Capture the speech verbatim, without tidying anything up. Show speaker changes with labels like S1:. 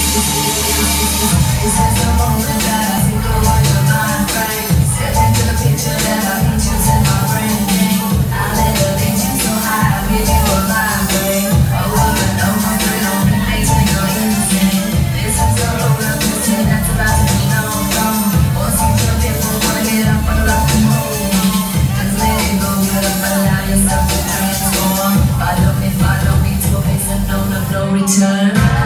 S1: This is the moment that I think of all your mind frame. Step into the picture that I pictures in my brain. I elevate you so high, I give you a migraine. Over and over, it only makes me go insane. This is a roller coaster that's about to be no wrong. Once you jump in, we'll wanna get up and lock and hold on. Just let it go, get up, allow yourself to transform. Follow me, follow me to a place of no, no, no return.